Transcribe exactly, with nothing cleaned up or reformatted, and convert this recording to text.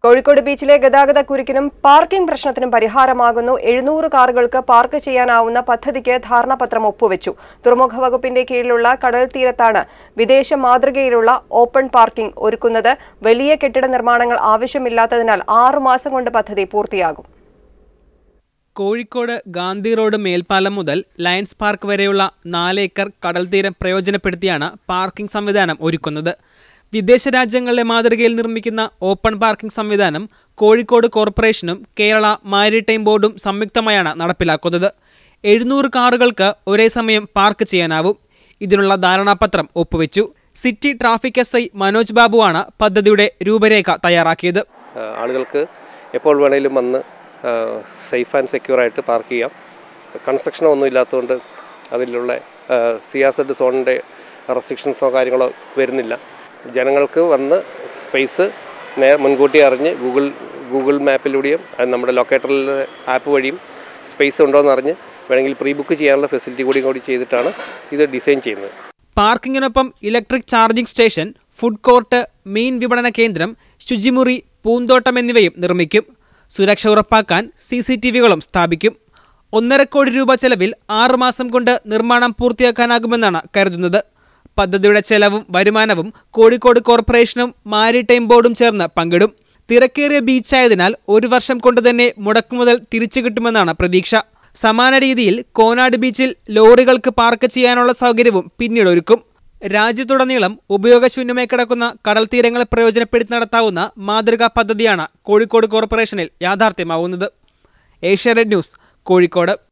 കോഴിക്കോട് ബീച്ചിലെ ഗതാഗത കുരുക്കിനും പാർക്കിംഗ് പ്രശ്നത്തിനും പരിഹാരമാകുന്നു. എഴുന്നൂറ് കാറുകൾക്ക് പാർക്ക് ചെയ്യാനാവുന്ന പദ്ധതിക്ക് ധാരണാപത്രം ഒപ്പുവെച്ചു. തുറമുഖ വകുപ്പിന്റെ കീഴിലുള്ള കടൽ തീരത്താണ് വിദേശ മാതൃകയിലുള്ള ഓപ്പൺ പാർക്കിംഗ് ഒരുക്കുന്നത്. വലിയ കെട്ടിട നിർമ്മാണങ്ങൾ ആവശ്യമില്ലാത്തതിനാൽ ആറുമാസം കൊണ്ട് പദ്ധതി പൂർത്തിയാകും. കോഴിക്കോട് ഗാന്ധി റോഡ് മേൽപ്പാലം മുതൽ ലയൺസ് പാർക്ക് വരെയുള്ള നാലേക്കർ കടൽ തീരം പ്രയോജനപ്പെടുത്തിയാണ് പാർക്കിംഗ് സംവിധാനം ഒരുക്കുന്നത്. വിദേശ രാജ്യങ്ങളിലെ മാതൃകയിൽ നിർമ്മിക്കുന്ന ഓപ്പൺ പാർക്കിംഗ് സംവിധാനം കോഴിക്കോട് കോർപ്പറേഷനും കേരള മാരിടൈം ബോർഡും സംയുക്തമായാണ് നടപ്പിലാക്കുന്നത്. എഴുന്നൂറ് കാറുകൾക്ക് ഒരേ സമയം പാർക്ക് ചെയ്യാനാവും. ഇതിനുള്ള ധാരണാപത്രം ഒപ്പുവെച്ചു. City traffic S I Manoj ബാബുവാണ് പദ്ധതിയുടെ രൂപരേഖ തയ്യാറാക്കിയത്. ആളുകൾക്ക് എപ്പോൾ വേണേലും വന്ന് സേഫ് ആൻഡ് സെക്യൂർ ആയിട്ട് പാർക്ക് ചെയ്യാം. കൺസ്ട്രക്ഷനോ ഒന്നും ഇല്ലാത്തതുകൊണ്ട് അതിലുള്ള സി ആർ സെഡ് സോണിൻ്റെ റെസ്ട്രിക്ഷൻസോ കാര്യങ്ങളോ വരുന്നില്ല. ജനങ്ങൾക്ക് വന്ന് സ്പേസ് നേ മുൻകൂട്ടി അറിഞ്ഞ് ഗൂഗിൾ ഗൂഗിൾ മാപ്പിലൂടെയും നമ്മുടെ ലൊക്കേറ്ററിൽ ആപ്പ് വഴിയും സ്പേസ് ഉണ്ടോ എന്ന് അറിഞ്ഞ് വേണമെങ്കിൽ പ്രീ ബുക്ക് ചെയ്യാനുള്ള ഫെസിലിറ്റി കൂടി കൂടി ചെയ്തിട്ടാണ് ഇത് ഡിസൈൻ ചെയ്യുന്നത്. പാർക്കിങ്ങിനൊപ്പം electric charging station, food court, മീൻ വിപണന കേന്ദ്രം, ശുചിമുറി, പൂന്തോട്ടം എന്നിവയും നിർമ്മിക്കും. സുരക്ഷ ഉറപ്പാക്കാൻ സി സി ടി വികളും സ്ഥാപിക്കും. ഒന്നര കോടി രൂപ ചെലവിൽ ആറുമാസം കൊണ്ട് നിർമ്മാണം പൂർത്തിയാക്കാനാകുമെന്നാണ് കരുതുന്നത്. പദ്ധതിയുടെ ചെലവും വരുമാനവും കോഴിക്കോട് കോർപ്പറേഷനും മാരിടൈം ബോർഡും ചേർന്ന് പങ്കിടും. തിരക്കേറിയ ബീച്ചായതിനാൽ ഒരു വർഷം കൊണ്ട് തന്നെ മുടക്കുമുതൽ തിരിച്ചു കിട്ടുമെന്നാണ് പ്രതീക്ഷ. സമാന രീതിയിൽ കോനാട് ബീച്ചിൽ ലോറികൾക്ക് പാർക്ക് ചെയ്യാനുള്ള സൗകര്യവും പിന്നീട് ഒരുക്കും. രാജ്യത്തുടനീളം ഉപയോഗശൂന്യമായി കിടക്കുന്ന കടൽ തീരങ്ങളെ പ്രയോജനപ്പെടുത്തി നടത്താവുന്ന മാതൃകാ പദ്ധതിയാണ് കോഴിക്കോട് കോർപ്പറേഷനിൽ യാഥാർത്ഥ്യമാവുന്നത്. ഏഷ്യാനെറ്റ് ന്യൂസ്, കോഴിക്കോട്.